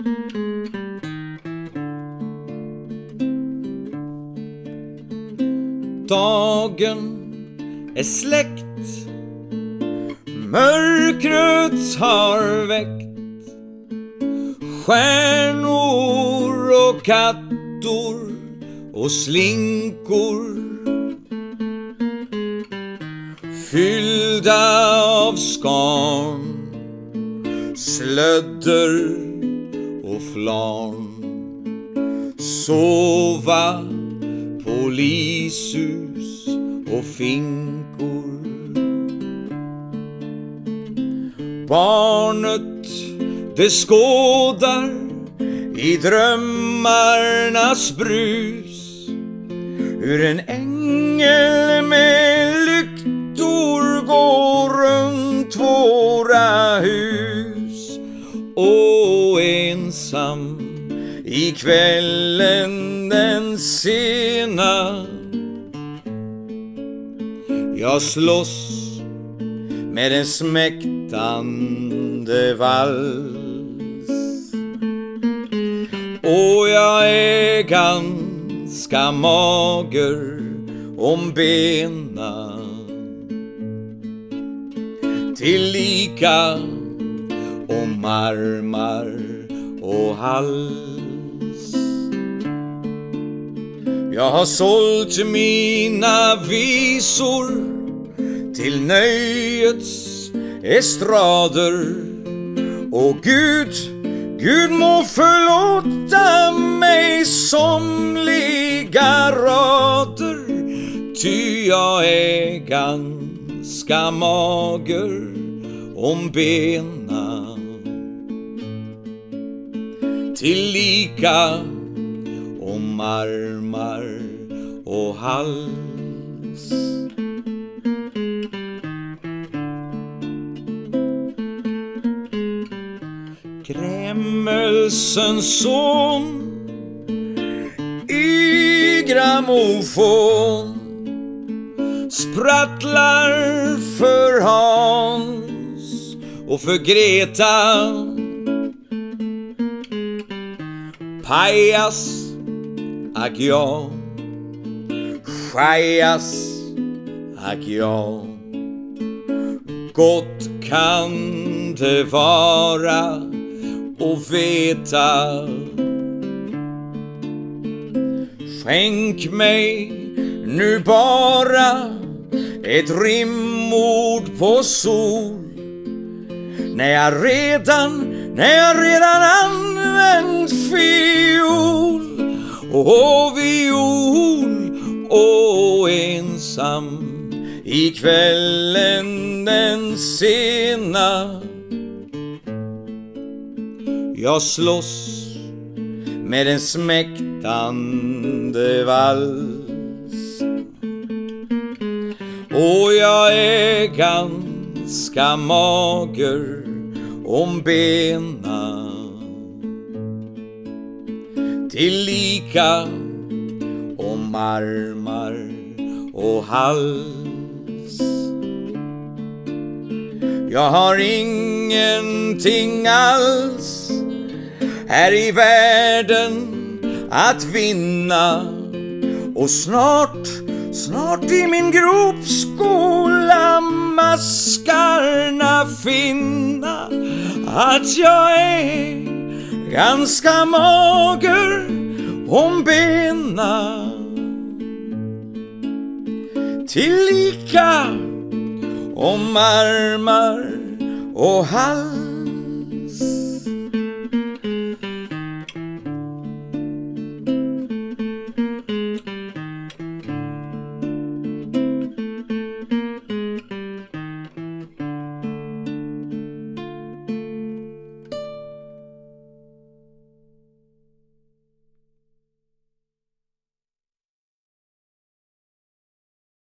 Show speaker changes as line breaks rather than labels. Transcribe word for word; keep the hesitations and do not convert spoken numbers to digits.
Dagen är släckt, mörkret har väckt stjärnor och kattor och slinkor, fyllda av skarn, slödder och flarn. Sova polishus och finkor. Barnet det skådar i drömmarnas brus hur en ängel med lyktor går runt våra hus. Och ensam i kvällen den sena jag slåss med en smäktande vals. Och jag är ganska mager om bena, tillika om armar och hals. Jag har sålt mina visor till nöjets estrader. Och Gud, Gud må förlåta mig somliga rader, ty jag är ganska mager om bena, tillika om armar och hals. Grämmelsens son i grammofon sprattlar för Hans och för Greta. Pajas, ack ja, schajas, ack ja. Gott kan det vara och veta. Skänk mig nu bara ett rimord på sol, när jag redan, när jag redan använt fiol och viol. Och ensam i kvällen den sena jag slåss med en smäktande vals. Och jag är ganska mager om bena, tillika om armar och hals. Jag har ingenting alls här i världen att vinna, och snart, snart i min grop skola maskarna finna att jag är ganska mager om bena, tillika om armar och hals.